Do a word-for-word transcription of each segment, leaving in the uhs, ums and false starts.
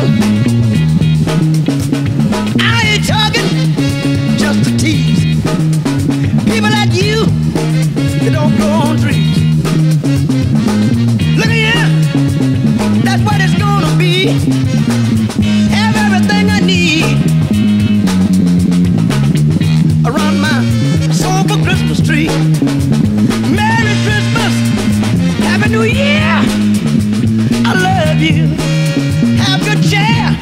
listen, I ain't talking just to tease. People like you, they don't grow on trees. Look here, that's what it's gonna be. Have everything I need around my soulful Christmas tree. Merry Christmas, Happy New Year. I love you, have good cheer.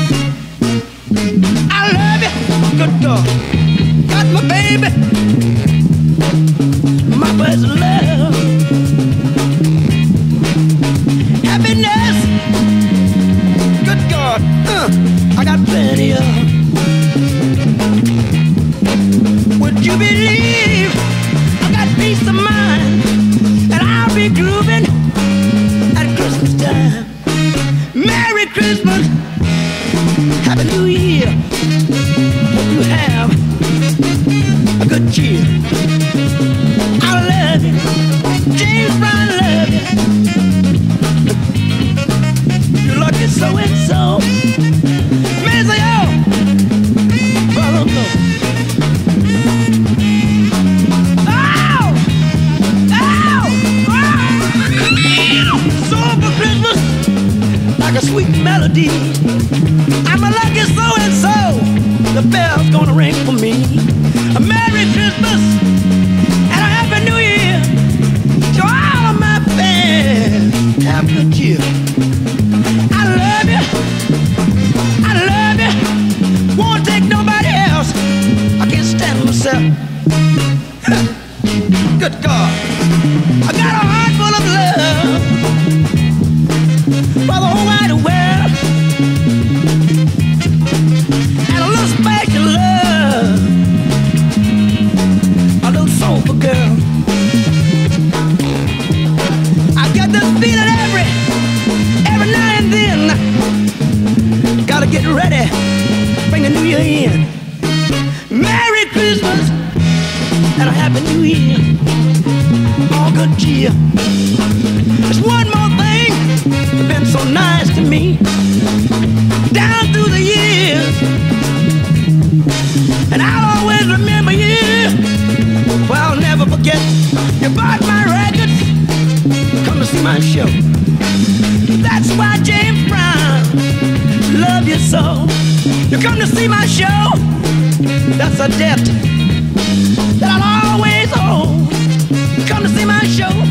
I love you, good God. Got my baby, my first love. Happiness, good God, uh, I got plenty of. Would you believe I got peace of mind, and I'll be grooving at Christmas time. Merry Christmas, Happy New Year. Hope you have a good cheer. I love you, James Brown, love you. You're lucky so and so. Maceo Parker. Oh! Oh! Oh! Soulful Christmas, like a sweet melody. I'm a lucky so and so. The bell's gonna ring for me. A Merry Christmas and a Happy New Year to all of my fans. Have a good year. I love you. I love you. Won't take nobody else. I can't stand myself. Good God. I got a heart full of love for the whole wide world. And a little special love, a little soulful girl. I get this feeling every, every now and then. Gotta get ready, bring the new year in. Merry Christmas and a Happy New Year. All good cheer. There's one more thing that's been so nice to me down through the years, and I'll always remember you. Well, I'll never forget. You bought my records, come to see my show. That's why James Brown love you so. You come to see my show. That's a debt that I'll always owe. Come to see my show.